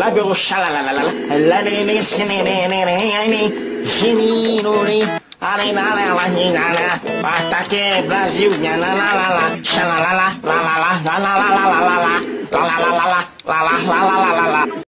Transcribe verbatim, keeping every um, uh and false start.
lá pelo xalalalala, lá nene sinene, gininuri, arenala, ataque Brasil, nanalala, xalalala, lalala, lalala, lalala, lalala, lalala, lalala, lalala.